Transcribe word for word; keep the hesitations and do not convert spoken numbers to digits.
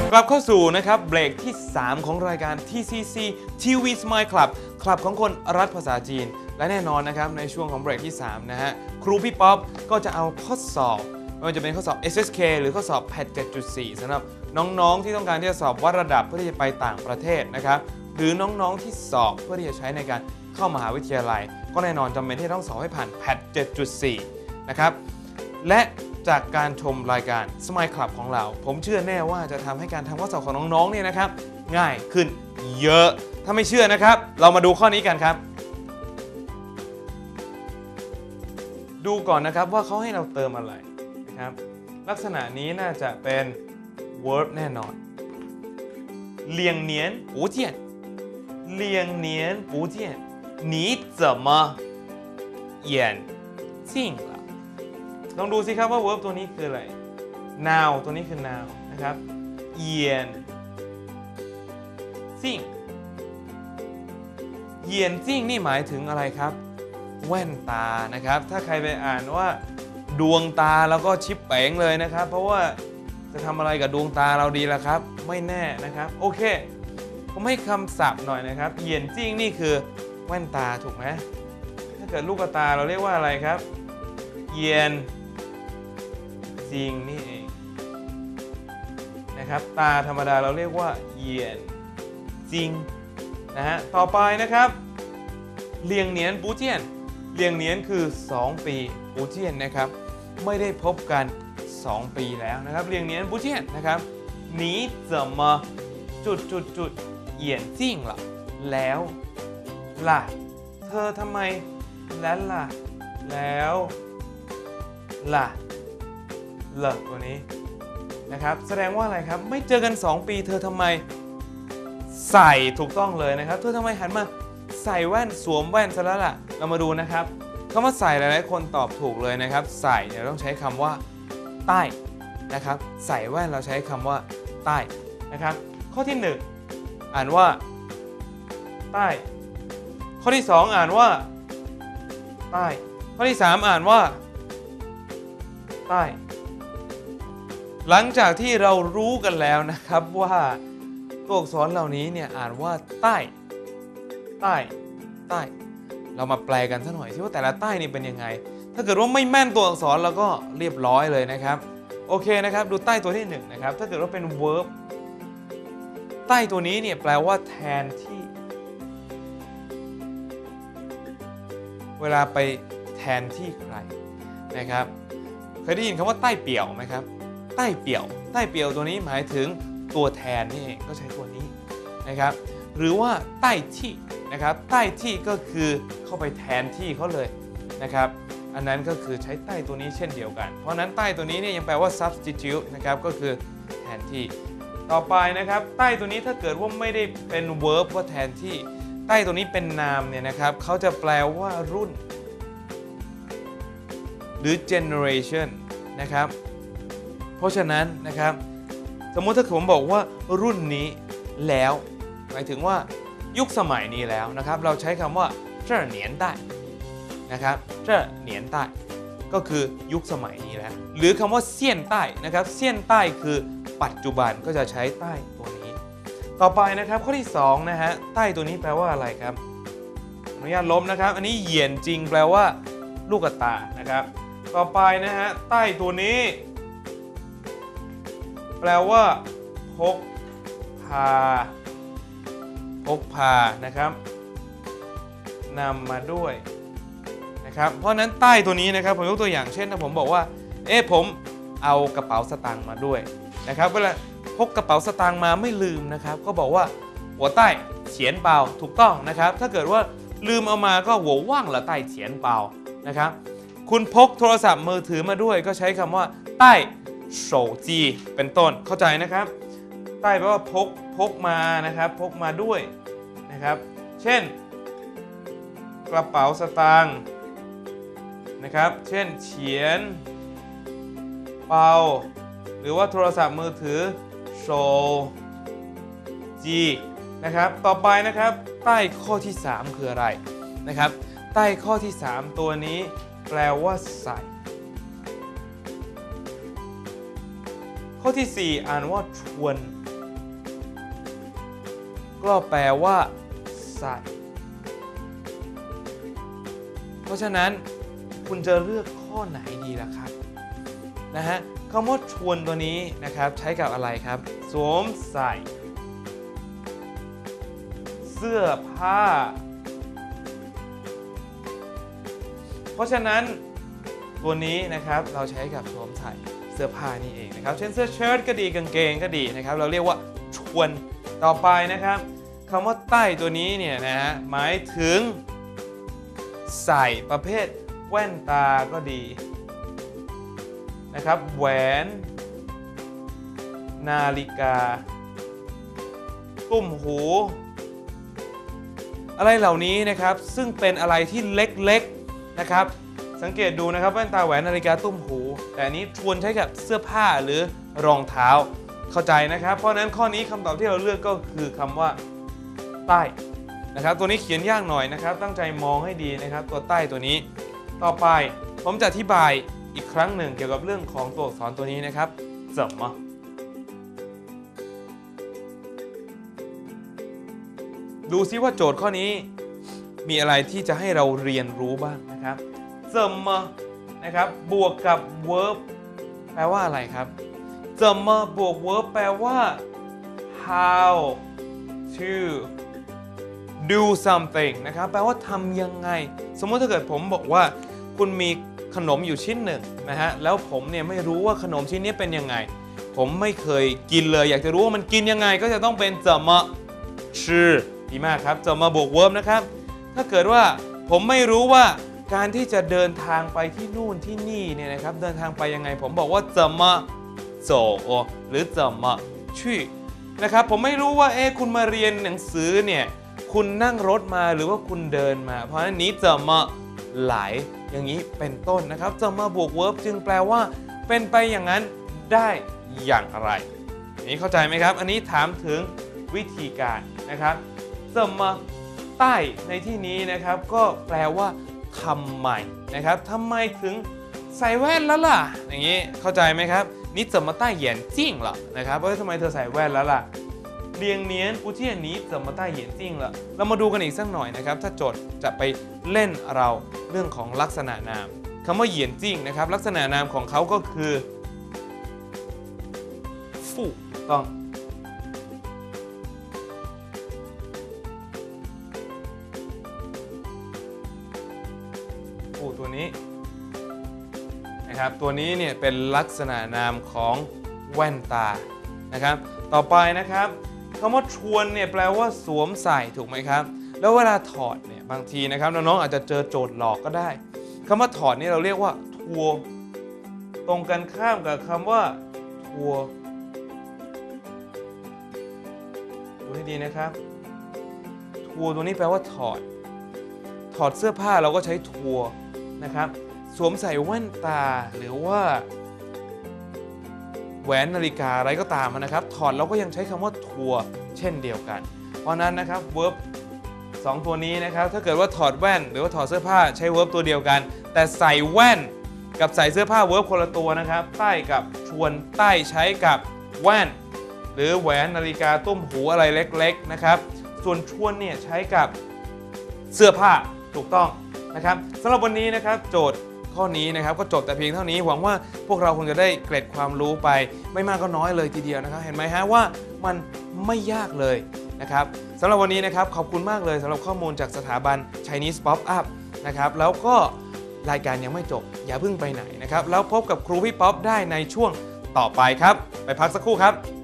กลับเข้าสู่นะครับเบรกที่สามของรายการ ที ซี ซี ที วี Smile Club คลับของคนรักภาษาจีนและแน่นอนนะครับในช่วงของเบรกที่สามนะฮะครูพี่ป๊อปก็จะเอาข้อสอบไม่ว่าจะเป็นข้อสอบ เอส เอส เค หรือข้อสอบ แพท เจ็ดจุดสี่ สำหรับน้องๆที่ต้องการที่จะสอบวัดระดับเพื่อที่จะไปต่างประเทศนะครับหรือน้องๆที่สอบเพื่อที่จะใช้ในการเข้ามหาวิทยาลัยก็แน่นอนจำเป็นที่ต้องสอบให้ผ่าน แพท เจ็ดจุดสี่ นะครับและจากการชมรายการ Smile Club ของเราผมเชื่อแน่ว่าจะทำให้การทำข้อสอบของน้องๆเนี่ยนะครับง่ายขึ้นเยอะถ้าไม่เชื่อนะครับเรามาดูข้อนี้กันครับดูก่อนนะครับว่าเขาให้เราเติมอะไรนะครับลักษณะนี้น่าจะเป็น verb แน่นอนเลียงเนียน不见เลียงเนียน不见你怎么眼镜了ลองดูสิครับว่า verb ตัวนี้คืออะไร noun ตัวนี้คือ noun นะครับเยียนจิ้งเยียนจิ้งนี่หมายถึงอะไรครับแว่นตานะครับถ้าใครไปอ่านว่าดวงตาแล้วก็ชิปเป๋งเลยนะครับเพราะว่าจะทำอะไรกับดวงตาเราดีล่ะครับไม่แน่นะครับโอเคผมให้คำศัพท์หน่อยนะครับเยียนจิ้งนี่คือแว่นตาถูกไหมถ้าเกิดลูกตาเราเรียกว่าอะไรครับเยียนจริงนี่เองนะครับตาธรรมดาเราเรียกว่าเยียนจริงนะฮะต่อไปนะครับเลียงเนียนปูเจียนเลียงเนียนคือสองปีปูเจียนนะครับไม่ได้พบกันสองปีแล้วนะครับเลียงเนียนปูเจียนนะครับ你怎么จุดจุดจุด眼镜了แล้วล่ะเธอทำไมแล้วล่ะแล้วล่ะเลอะตัวนี้นะครับแสดงว่าอะไรครับไม่เจอกันสองปีเธอทำไมใส่ถูกต้องเลยนะครับเธอทำไมหันมาใส่แว่นสวมแว่นซะแล้วล่ะเรามาดูนะครับคำว่าใส่หลายๆคนตอบถูกเลยนะครับใส่เนี่ยต้องใช้คำว่าใต้นะครับใส่แว่นเราใช้คำว่าใต้นะครับข้อที่หนึ่งอ่านว่าใต้ข้อที่สองอ่านว่าใต้ข้อที่สามอ่านว่าใต้หลังจากที่เรารู้กันแล้วนะครับว่าตัวอักษรเหล่านี้เนี่ยอ่านว่าใต้ใต้ใต้เรามาแปลกันสักหน่อยสิว่าแต่ละใต้นี่เป็นยังไงถ้าเกิดว่าไม่แม่นตัวอักษรเราก็เรียบร้อยเลยนะครับโอเคนะครับดูใต้ตัวที่หนึ่งนะครับถ้าเกิดว่าเป็น verb ใต้ตัวนี้เนี่ยแปลว่าแทนที่เวลาไปแทนที่ใครนะครับเคยได้ยินคำว่าใต้เปี่ยวไหมครับใต้เปี่ยวใต้เปี่ยวตัวนี้หมายถึงตัวแทนนี่เองก็ใช้ตัวนี้นะครับหรือว่าใต้ที่นะครับใต้ที่ก็คือเข้าไปแทนที่เขาเลยนะครับอันนั้นก็คือใช้ใต้ตัวนี้เช่นเดียวกันเพราะนั้นใต้ตัวนี้เนี่ยยังแปลว่า substitute นะครับก็คือแทนที่ต่อไปนะครับใต้ตัวนี้ถ้าเกิดว่าไม่ได้เป็น verb ว่าแทนที่ใต้ตัวนี้เป็นนามเนี่ยนะครับเขาจะแปลว่ารุ่นหรือ generation นะครับเพราะฉะนั้นนะครับสมมุติถ้าผมบอกว่ารุ่นนี้แล้วหมายถึงว่ายุคสมัยนี้แล้วนะครับเราใช้คำว่า这年代นะครับ这年代ก็คือยุคสมัยนี้แล้วหรือคำว่าเซี่ยนใต้นะครับเซี่ยนใต้คือปัจจุบันก็จะใช้ใต้ตัวนี้ต่อไปนะครับข้อที่สองนะฮะใต้ตัวนี้แปลว่าอะไรครับอนุญาตลบนะครับอันนี้เหยียนจริงแปลว่าลูกตานะครับต่อไปนะฮะใต้ตัวนี้แปลว่าพกพาพกพานะครับนำมาด้วยนะครับเพราะนั้นใต้ตัวนี้นะครับผมยกตัวอย่างเช่นถ้าผมบอกว่าเอ๊ะผมเอากระเป๋าสตางค์มาด้วยนะครับเวลาพกกระเป๋าสตางค์มาไม่ลืมนะครับก็บอกว่าหัวใต้เฉียนเปล่าถูกต้องนะครับถ้าเกิดว่าลืมเอามาก็หัวว่างละใต้เฉียนเปล่านะครับคุณพกโทรศัพท์มือถือมาด้วยก็ใช้คำว่าใต้手机เป็นต้นเข้าใจนะครับใต้แปลว่าพกพกมานะครับพกมาด้วยนะครับเช่นกระเป๋าสตางค์นะครับเช่นเฉียนเปาหรือว่าโทรศัพท์มือถือโชจีนะครับต่อไปนะครับใต้ข้อที่สามคืออะไรนะครับใต้ข้อที่สามตัวนี้แปลว่าใส่ข้อที่สี่อ่านว่าชวนก็แปลว่าใส่เพราะฉะนั้นคุณจะเลือกข้อไหนดีล่ะครับนะฮะคำว่าชวนตัวนี้นะครับใช้กับอะไรครับสวมใส่เสื้อผ้าเพราะฉะนั้นตัวนี้นะครับเราใช้กับสวมใส่เสื้อผ้านี่เองนะครับเช่นเสื้อเชิ้ตก็ดีกางเกงก็ดีนะครับเราเรียกว่าชวนต่อไปนะครับคำว่าใต้ตัวนี้เนี่ยนะฮะหมายถึงใส่ประเภทแว่นตาก็ดีนะครับแหวนนาฬิกาตุ้มหูอะไรเหล่านี้นะครับซึ่งเป็นอะไรที่เล็กๆนะครับสังเกตดูนะครับแว่นตาแหวนนาฬิกาตุ้มหูแต่อันนี้ชวนใช้กับเสื้อผ้าหรือรองเท้าเข้าใจนะครับเพราะฉะนั้นข้อนี้คำตอบที่เราเลือกก็คือคำว่าใต้นะครับตัวนี้เขียนยากหน่อยนะครับตั้งใจมองให้ดีนะครับตัวใต้ตัวนี้ต่อไปผมจะอธิบายอีกครั้งหนึ่งเกี่ยวกับเรื่องของตัวอักษรตัวนี้นะครับ怎么ดูซิว่าโจทย์ข้อนี้มีอะไรที่จะให้เราเรียนรู้บ้างนะครับ怎么นะครับบวกกับ verb แปลว่าอะไรครับ怎么บวก verb แปลว่า how to do something นะครับแปลว่าทำยังไงสมมติถ้าเกิดผมบอกว่าคุณมีขนมอยู่ชิ้นหนึ่งนะฮะแล้วผมเนี่ยไม่รู้ว่าขนมชิ้นนี้เป็นยังไงผมไม่เคยกินเลยอยากจะรู้ว่ามันกินยังไงก็จะต้องเป็น怎么吃ดีมากครับ怎么บวก verb นะครับถ้าเกิดว่าผมไม่รู้ว่าการที่จะเดินทางไปที่นู่นที่นี่เนี่ยนะครับเดินทางไปยังไงผมบอกว่า怎么走หรือ怎么去นะครับผมไม่รู้ว่าเอ๊ะคุณมาเรียนหนังสือเนี่ยคุณนั่งรถมาหรือว่าคุณเดินมาเพราะฉะนั้นนี้จะมาไหลอย่างนี้เป็นต้นนะครับจะมาบวก verb จึงแปลว่าเป็นไปอย่างนั้นได้อย่างไรนี้เข้าใจไหมครับอันนี้ถามถึงวิธีการนะครับจะมาใต้ในที่นี้นะครับก็แปลว่าทำไมนะครับทำไมถึงใส่แว่นแล้วล่ะอย่างนี้เข้าใจไหมครับนี่จะมาใต้เหยียนจิ้งเหรอนะครับว่าทำไมเธอใส่แว่นแล้วล่ะเรียงเนียนปูเทียนนี้จะมาใต้เหยียนจิ้งละเรามาดูกันอีกสักหน่อยนะครับถ้าโจทย์จะไปเล่นเราเรื่องของลักษณะนามคำว่าเหยียนจิ้งนะครับลักษณะนามของเขาก็คือฟู่ต้องฟู่ตัวนี้นะครับตัวนี้เนี่ยเป็นลักษณะนามของแว่นตานะครับต่อไปนะครับคำว่าชวนเนี่ยแปลว่าสวมใส่ถูกไหมครับแล้วเวลาถอดเนี่ยบางทีนะครับน้องๆอาจจะเจอโจทย์หลอกก็ได้คำว่าถอดนี่เราเรียกว่าทัวตรงกันข้ามกับคำว่าทัวดูให้ดีนะครับทัวตัวนี้แปลว่าถอดถอดเสื้อผ้าเราก็ใช้ทัวนะครับสวมใส่แว่นตาหรือว่าแหวนนาฬิกาอะไรก็ตามนะครับถอดเราก็ยังใช้คำว่าทัวเช่นเดียวกันเพราะนั้นนะครับ verb สองตัวนี้นะครับถ้าเกิดว่าถอดแว่นหรือว่าถอดเสื้อผ้าใช้ verb ตัวเดียวกันแต่ใส่แว่นกับใส่เสื้อผ้า verb คนละตัวนะครับใต้กับชวนใต้ใช้กับแว่นหรือแหวนนาฬิกาตุ้มหูอะไรเล็กๆนะครับส่วนชวนเนี่ยใช้กับเสื้อผ้าถูกต้องนะครับสำหรับวันนี้นะครับโจทย์ข้อนี้นะครับก็จบแต่เพียงเท่านี้หวังว่าพวกเราคงจะได้เกร็ดความรู้ไปไม่มากก็น้อยเลยทีเดียวนะครับเห็นไหมฮะว่ามันไม่ยากเลยนะครับสำหรับวันนี้นะครับขอบคุณมากเลยสำหรับข้อมูลจากสถาบัน Chinese Pop Up นะครับแล้วก็รายการยังไม่จบอย่าเพิ่งไปไหนนะครับแล้วพบกับครูพี่ป๊อปได้ในช่วงต่อไปครับไปพักสักครู่ครับ